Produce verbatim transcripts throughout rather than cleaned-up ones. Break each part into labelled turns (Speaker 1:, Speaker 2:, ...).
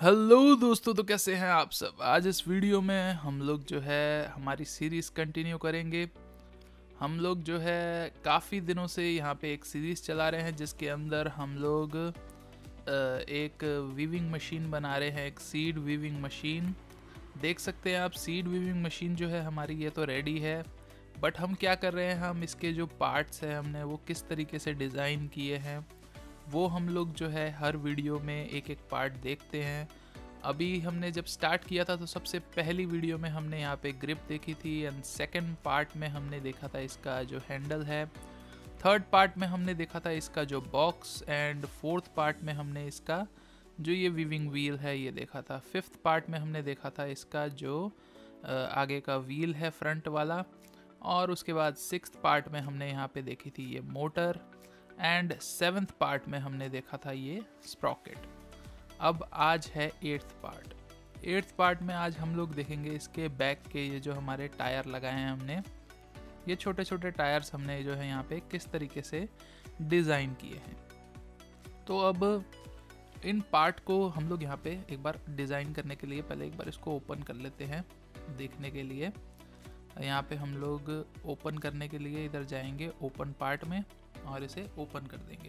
Speaker 1: Hello दोस्तों, तो कैसे हैं आप सब। आज इस वीडियो में हम लोग जो है हमारी सीरीज़ कंटिन्यू करेंगे। हम लोग जो है काफ़ी दिनों से यहाँ पे एक सीरीज़ चला रहे हैं जिसके अंदर हम लोग अ, एक वीविंग मशीन बना रहे हैं, एक सीड वीविंग मशीन। देख सकते हैं आप, सीड वीविंग मशीन जो है हमारी ये तो रेडी है, बट हम क्या कर रहे हैं, हम इसके जो पार्ट्स हैं हमने वो किस तरीके से डिज़ाइन किए हैं वो हम लोग जो है हर वीडियो में एक एक पार्ट देखते हैं। अभी हमने जब स्टार्ट किया था तो सबसे पहली वीडियो में हमने यहाँ पे ग्रिप देखी थी, एंड सेकंड पार्ट में हमने देखा था इसका जो हैंडल है, थर्ड पार्ट में हमने देखा था इसका जो बॉक्स, एंड फोर्थ पार्ट में हमने इसका जो ये वीविंग व्हील है ये देखा था। फिफ्थ पार्ट में हमने देखा था इसका जो आगे का व्हील है फ्रंट वाला, और उसके बाद सिक्स्थ पार्ट में हमने यहाँ पे देखी थी ये मोटर, एंड सेवन्थ पार्ट में हमने देखा था ये स्प्रॉकेट। अब आज है एट्थ पार्ट। एट्थ पार्ट में आज हम लोग देखेंगे इसके बैक के ये जो हमारे टायर लगाए हैं हमने, ये छोटे छोटे टायर्स हमने जो है यहाँ पे किस तरीके से डिज़ाइन किए हैं। तो अब इन पार्ट को हम लोग यहाँ पे एक बार डिज़ाइन करने के लिए पहले एक बार इसको ओपन कर लेते हैं देखने के लिए। यहाँ पे हम लोग ओपन करने के लिए इधर जाएंगे ओपन पार्ट में और इसे ओपन कर देंगे,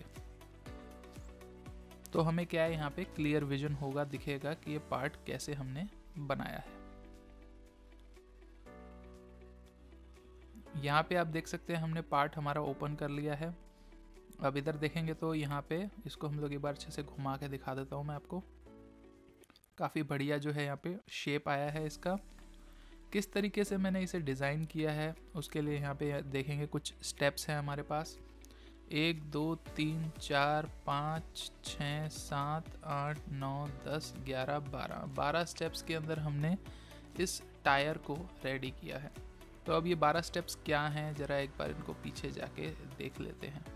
Speaker 1: तो हमें क्या है यहाँ पे क्लियर विजन होगा, दिखेगा कि ये पार्ट कैसे हमने बनाया है। यहाँ पे आप देख सकते हैं हमने पार्ट हमारा ओपन कर लिया है। अब इधर देखेंगे तो यहाँ पे इसको हम लोग एक बार अच्छे से घुमा के दिखा देता हूँ मैं आपको। काफ़ी बढ़िया जो है यहाँ पे शेप आया है इसका। किस तरीके से मैंने इसे डिज़ाइन किया है उसके लिए यहाँ पे देखेंगे कुछ स्टेप्स हैं हमारे पास। एक दो तीन चार पाँच छः सात आठ नौ दस ग्यारह बारह बारह स्टेप्स के अंदर हमने इस टायर को रेडी किया है। तो अब ये बारह स्टेप्स क्या हैं, ज़रा एक बार इनको पीछे जाके देख लेते हैं।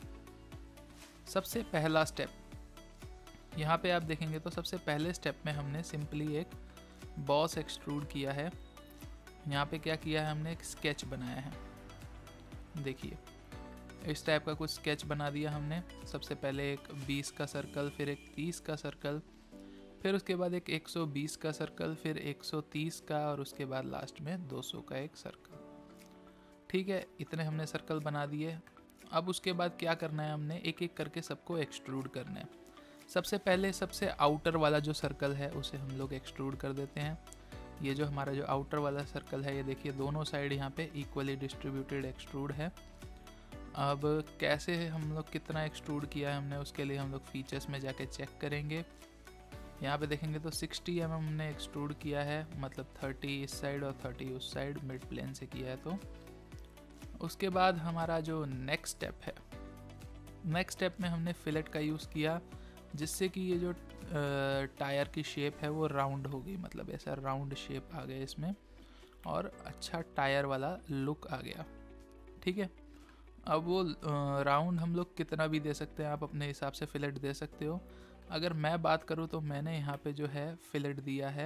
Speaker 1: सबसे पहला स्टेप यहाँ पे आप देखेंगे तो सबसे पहले स्टेप में हमने सिंपली एक बॉस एक्सट्रूड किया है। यहाँ पे क्या किया है, हमने एक स्केच बनाया है। देखिए इस टाइप का कुछ स्केच बना दिया हमने। सबसे पहले एक बीस का सर्कल, फिर एक तीस का सर्कल, फिर उसके बाद एक एक सौ बीस का सर्कल, फिर एक सौ तीस का, और उसके बाद लास्ट में दो सौ का एक सर्कल। ठीक है, इतने हमने सर्कल बना दिए। अब उसके बाद क्या करना है, हमने एक एक करके सबको एक्सट्रूड करना है। सबसे पहले सबसे आउटर वाला जो सर्कल है उसे हम लोग एक्सट्रूड कर देते हैं। ये जो हमारा जो आउटर वाला सर्कल है ये देखिए दोनों साइड यहाँ पे इक्वली डिस्ट्रीब्यूटेड एक्सट्रूड है। अब कैसे हम लोग कितना एक्सट्रूड किया है हमने, उसके लिए हम लोग फीचर्स में जाके चेक करेंगे। यहाँ पे देखेंगे तो साठ एम एम हमने एक्सट्रूड किया है, मतलब तीस इस साइड और तीस उस साइड, मिड प्लेन से किया है। तो उसके बाद हमारा जो नेक्स्ट स्टेप है, नेक्स्ट स्टेप में हमने फिलेट का यूज़ किया, जिससे कि ये जो टायर की शेप है वो राउंड हो गई, मतलब ऐसा राउंड शेप आ गया इसमें और अच्छा टायर वाला लुक आ गया। ठीक है, अब वो राउंड हम लोग कितना भी दे सकते हैं, आप अपने हिसाब से फिलेट दे सकते हो। अगर मैं बात करूँ तो मैंने यहाँ पे जो है फिलेट दिया है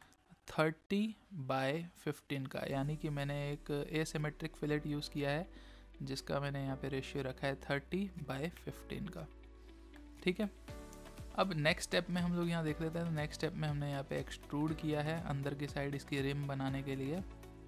Speaker 1: तीस बाय पंद्रह का, यानी कि मैंने एक एसिमेट्रिक फिलेट यूज़ किया है जिसका मैंने यहाँ पे रेशियो रखा है तीस बाय पंद्रह का। ठीक है, अब नेक्स्ट स्टेप में हम लोग यहाँ देख लेते हैं। तो नेक्स्ट स्टेप में हमने यहाँ पे एक्सट्रूड किया है अंदर की साइड इसकी रिम बनाने के लिए।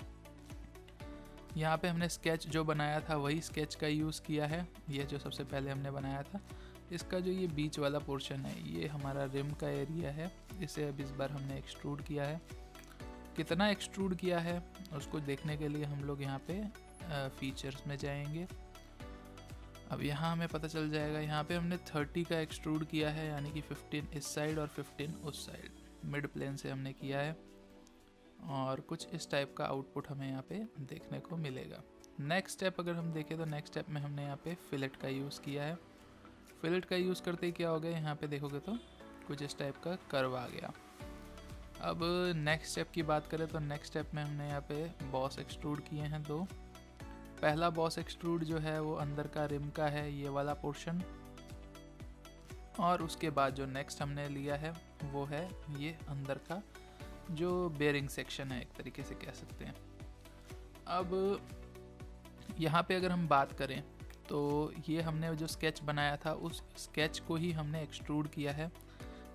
Speaker 1: यहाँ पे हमने स्केच जो बनाया था वही स्केच का यूज़ किया है। ये जो सबसे पहले हमने बनाया था, इसका जो ये बीच वाला पोर्शन है ये हमारा रिम का एरिया है, इसे अब इस बार हमने एक्सट्रूड किया है। कितना एक्सट्रूड किया है उसको देखने के लिए हम लोग यहाँ पे फीचर्स में जाएंगे। अब यहाँ हमें पता चल जाएगा, यहाँ पे हमने तीस का एक्सट्रूड किया है, यानी कि पंद्रह इस साइड और पंद्रह उस साइड, मिड प्लेन से हमने किया है, और कुछ इस टाइप का आउटपुट हमें यहाँ पे देखने को मिलेगा। नेक्स्ट स्टेप अगर हम देखें तो नेक्स्ट स्टेप में हमने यहाँ पे फिलेट का यूज़ किया है। फिलेट का यूज़ करते ही क्या हो गया, यहाँ पे देखोगे तो कुछ इस टाइप का कर्व आ गया। अब नेक्स्ट स्टेप की बात करें तो नेक्स्ट स्टेप में हमने यहाँ पे बॉस एक्सट्रूड किए हैं दो। पहला बॉस एक्सट्रूड जो है वो अंदर का रिम का है, ये वाला पोर्शन, और उसके बाद जो नेक्स्ट हमने लिया है वो है ये अंदर का जो बेयरिंग सेक्शन है, एक तरीके से कह सकते हैं। अब यहाँ पे अगर हम बात करें तो ये हमने जो स्केच बनाया था उस स्केच को ही हमने एक्सट्रूड किया है।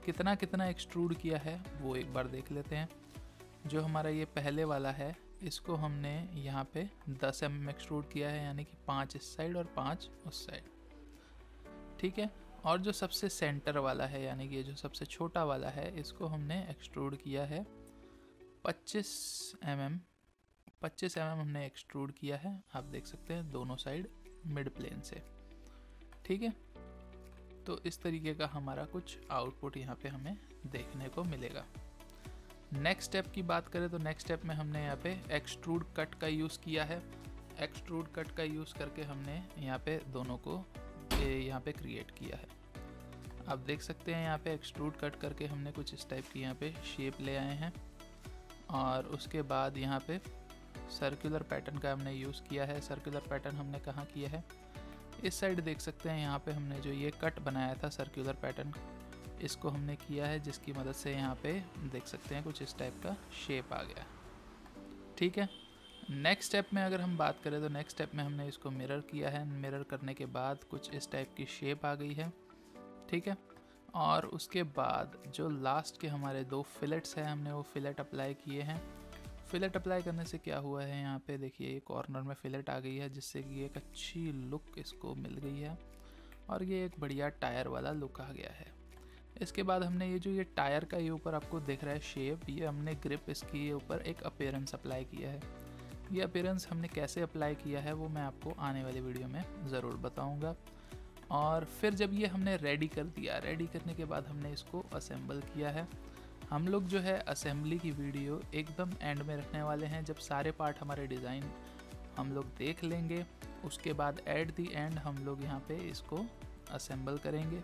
Speaker 1: कितना कितना एक्सट्रूड किया है वो एक बार देख लेते हैं। जो हमारा ये पहले वाला है इसको हमने यहाँ पे दस एम एम एक्सट्रूड किया है, यानी कि पाँच इस साइड और पाँच उस साइड, ठीक है। और जो सबसे सेंटर वाला है यानी कि जो सबसे छोटा वाला है इसको हमने एक्सट्रूड किया है पच्चीस एम एम, पच्चीस एम एम हमने एक्सट्रूड किया है, आप देख सकते हैं दोनों साइड मिड प्लेन से, ठीक है। तो इस तरीके का हमारा कुछ आउटपुट यहाँ पे हमें देखने को मिलेगा। नेक्स्ट स्टेप की बात करें तो नेक्स्ट स्टेप में हमने यहाँ पे एक्सट्रूड कट का यूज़ किया है। एक्सट्रूड कट का यूज़ करके हमने यहाँ पे दोनों को यहाँ पे क्रिएट किया है। आप देख सकते हैं यहाँ पे एक्सट्रूड कट करके हमने कुछ इस टाइप की यहाँ पे शेप ले आए हैं, और उसके बाद यहाँ पे सर्कुलर पैटर्न का हमने यूज़ किया है। सर्कुलर पैटर्न हमने कहाँ किया है, इस साइड देख सकते हैं यहाँ पे हमने जो ये कट बनाया था सर्कुलर पैटर्न, इसको हमने किया है, जिसकी मदद से यहाँ पे देख सकते हैं कुछ इस टाइप का शेप आ गया, ठीक है। नेक्स्ट स्टेप में अगर हम बात करें तो नेक्स्ट स्टेप में हमने इसको मिरर किया है। मिरर करने के बाद कुछ इस टाइप की शेप आ गई है, ठीक है। और उसके बाद जो लास्ट के हमारे दो फिलेट्स हैं हमने वो फिलेट अप्लाई किए हैं। फिलेट अप्लाई करने से क्या हुआ है, यहाँ पे देखिए ये कॉर्नर में फिलेट आ गई है, जिससे कि एक अच्छी लुक इसको मिल गई है और ये एक बढ़िया टायर वाला लुक आ गया है। इसके बाद हमने ये जो ये टायर का ये ऊपर आपको दिख रहा है शेप, ये हमने ग्रिप इसकी ऊपर एक अपीयरेंस अप्लाई किया है। ये अपीयरेंस हमने कैसे अप्लाई किया है वो मैं आपको आने वाली वीडियो में ज़रूर बताऊँगा। और फिर जब ये हमने रेडी कर दिया, रेडी करने के बाद हमने इसको असेंबल किया है। हम लोग जो है असेंबली की वीडियो एकदम एंड में रखने वाले हैं, जब सारे पार्ट हमारे डिज़ाइन हम लोग देख लेंगे, उसके बाद एट दी एंड हम लोग यहाँ पे इसको असेंबल करेंगे।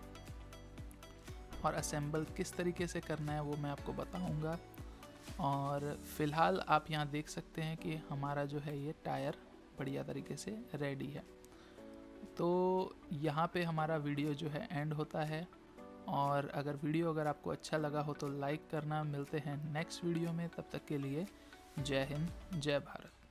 Speaker 1: और असेंबल किस तरीके से करना है वो मैं आपको बताऊँगा। और फ़िलहाल आप यहाँ देख सकते हैं कि हमारा जो है ये टायर बढ़िया तरीके से रेडी है। तो यहाँ पे हमारा वीडियो जो है एंड होता है। और अगर वीडियो अगर आपको अच्छा लगा हो तो लाइक करना। मिलते हैं नेक्स्ट वीडियो में, तब तक के लिए जय हिंद जय भारत।